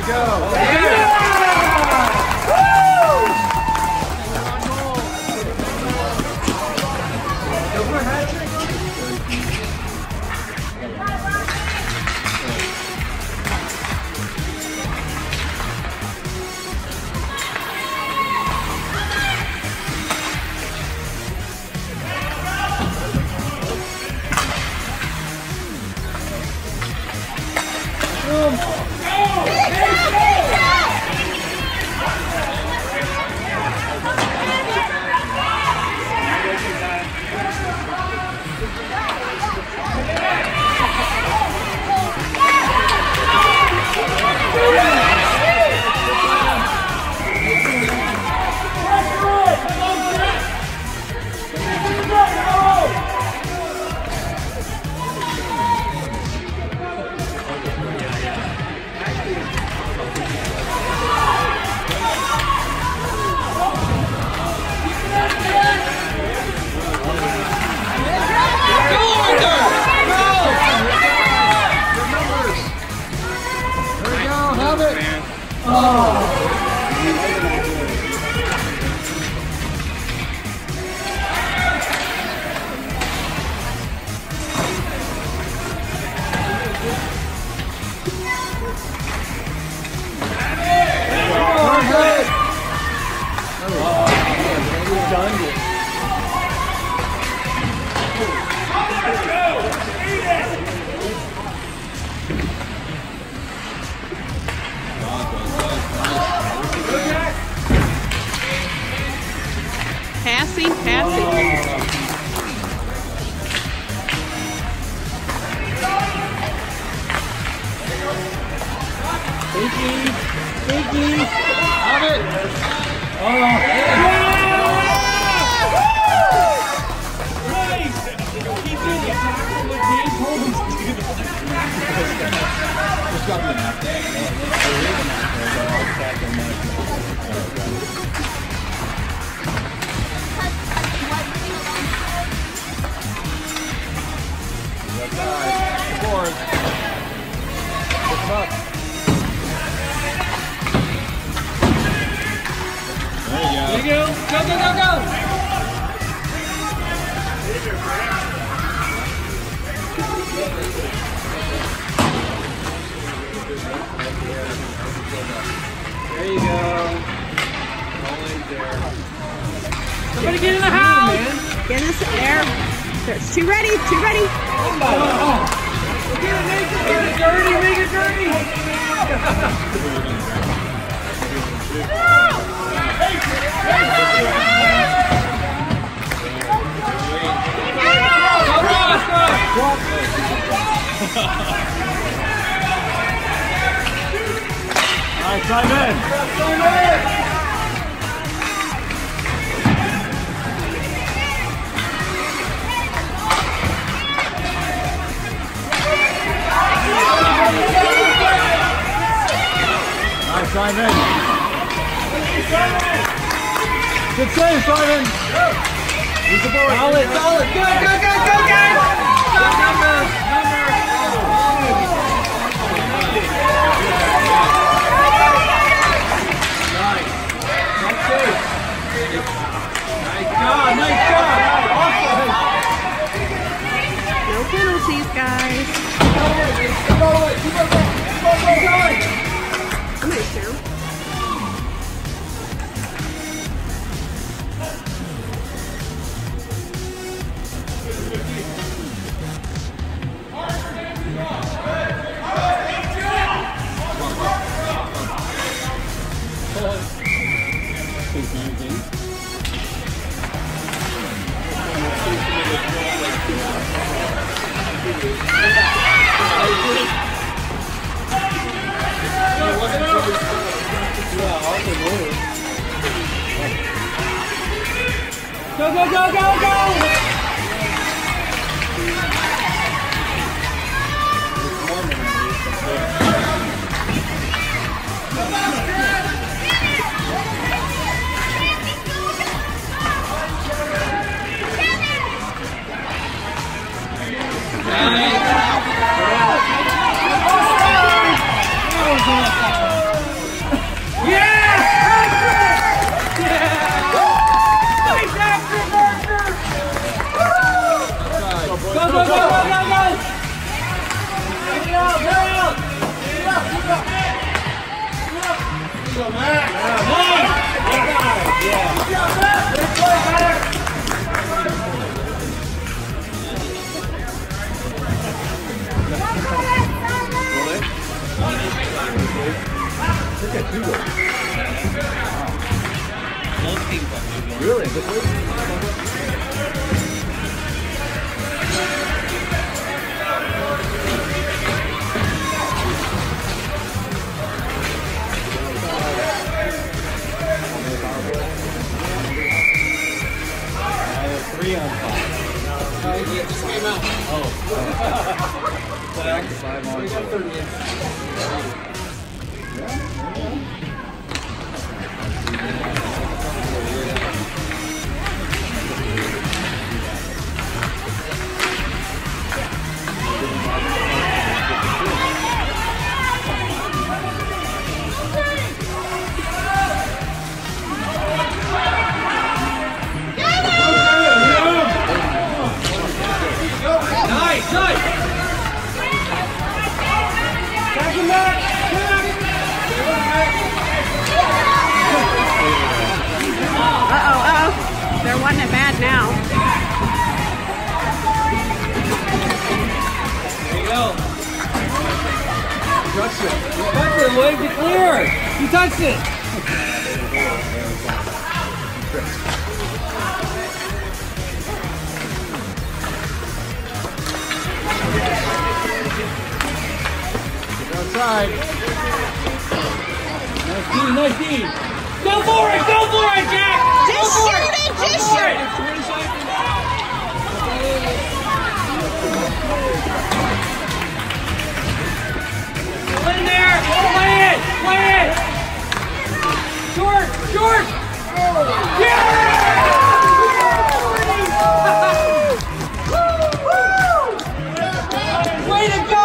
Passing, passing. Pinky! Have it! Oh! Nice! Keep doing it. What Dave told him to do. Just got the map. Board. Pick him up. There you go. There you go. Go, go, go, go. There you go. Always there. Somebody get in the house. Get us there. There's two ready, two ready. Oh. Get it, make it dirty, make it dirty. Nice, Simon. Nice, Simon. Good save, Simon. Use the board. Solid, solid. Good, good, good, good, good. Number. Nice. Nice save. Nice job, nice job. Awesome. No penalties, guys. Go. I'm gonna shoot. Go, go, go, go, go! go, Matt. Yeah. Good play, Matt. Really? Three on five. Oh. Back to 5 on Uh-oh. They're wanting it bad now. There you go. Touch it. You touched it, Lloyd. Get clear. You touched it. Get outside. Nice D, nice D. Go for it, Jack. Just shoot it, just shoot it. In there! Play it! Short! Yeah! Way to go!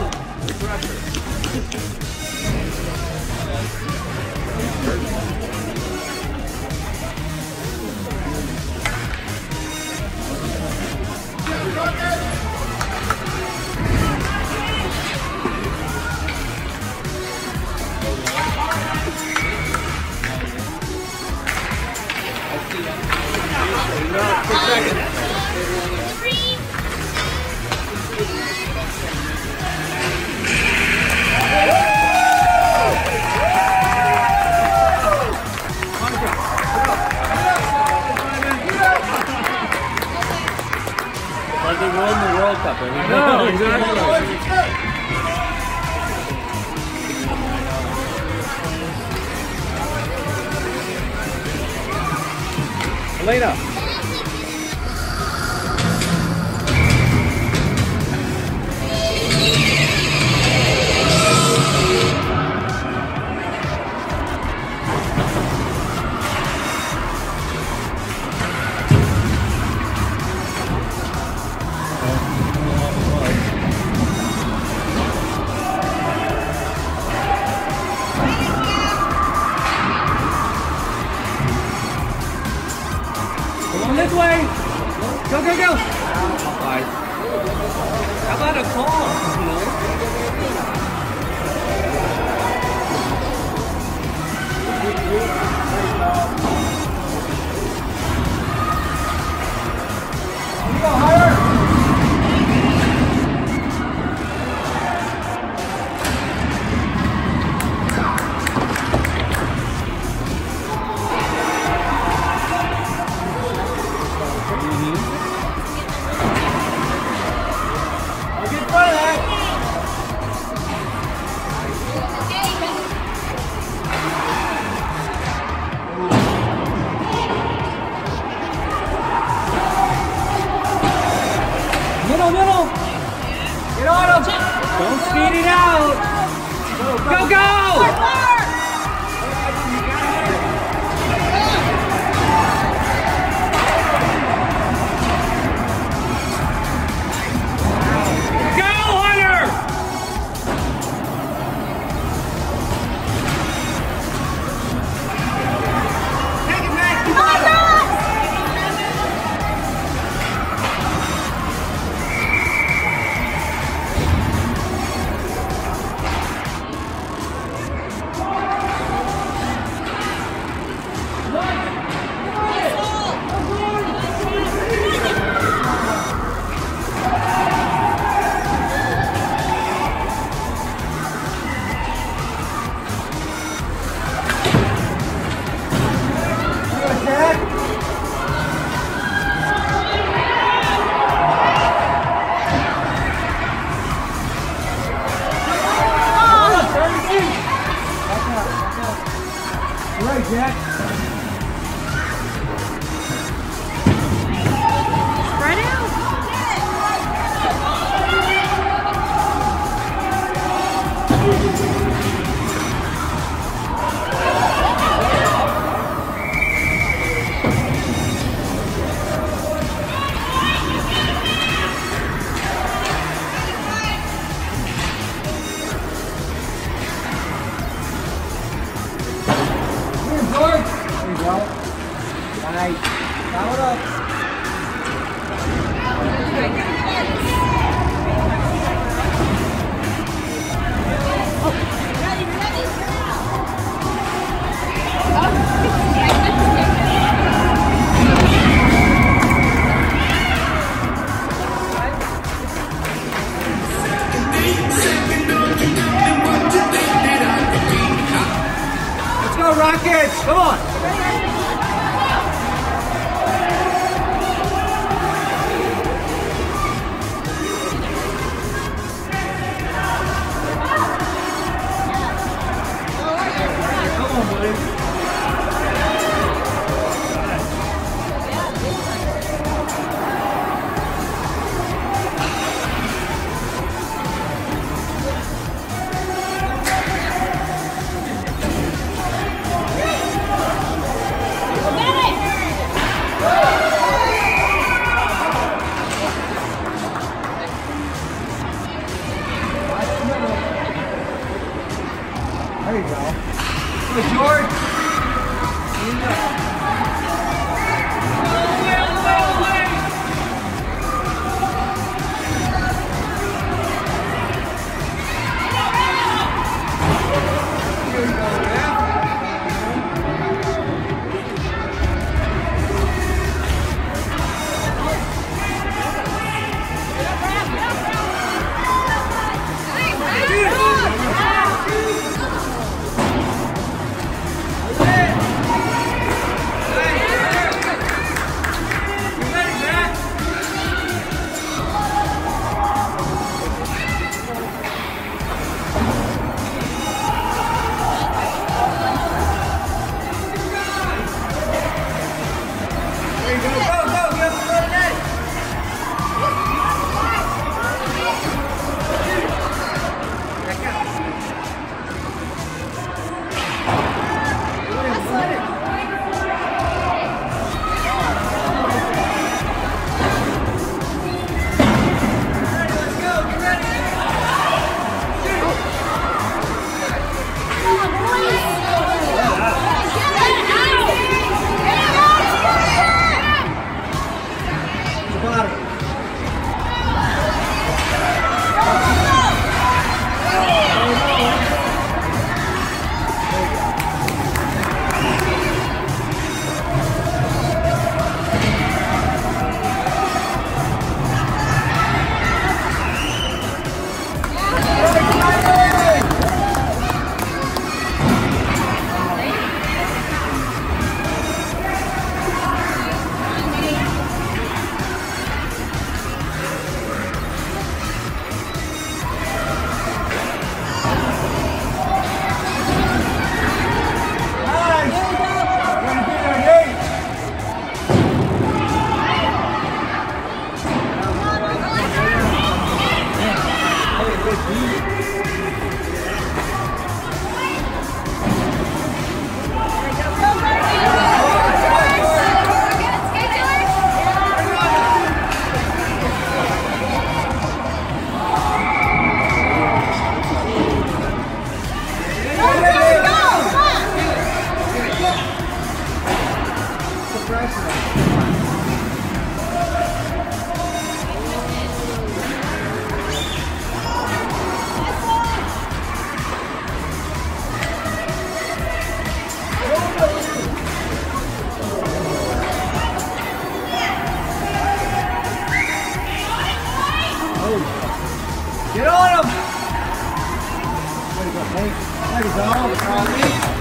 Like they won the World Cup. I know, exactly. Elena. This way! Go! Right. How about a call? Go higher! Middle! Get on him! Don't speed it out! Go! Jack. Spread out. Nice. Power up. Let's go, Rockets! Come on! There you go. Good, George. Get on him! There you go, Hank. There you go.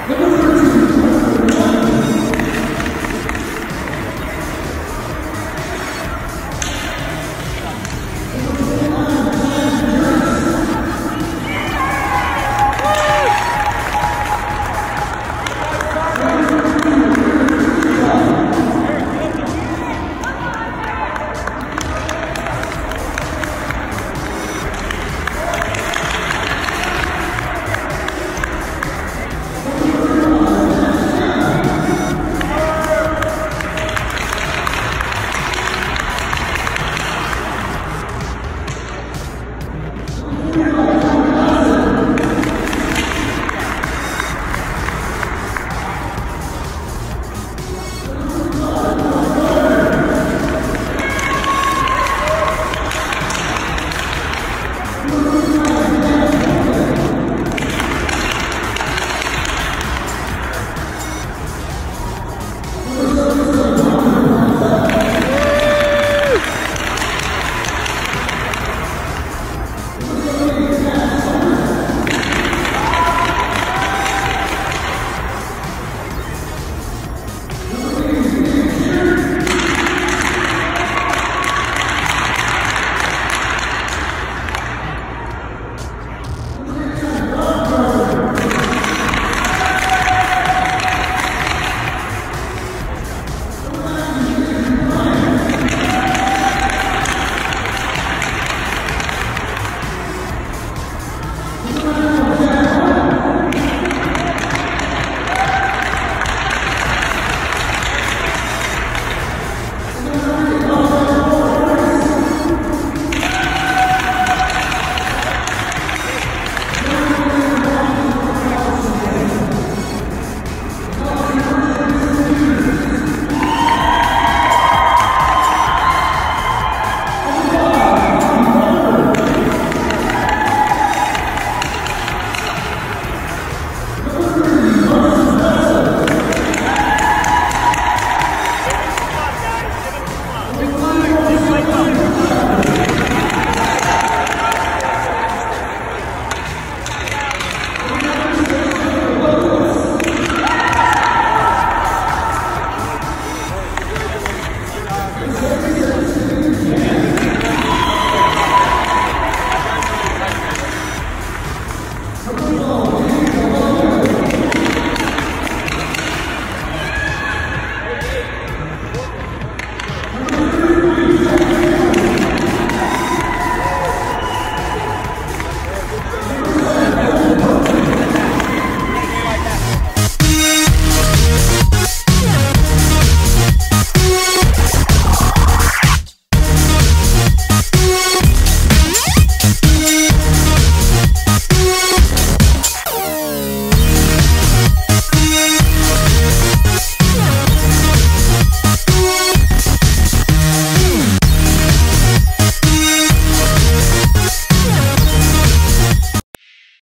Good.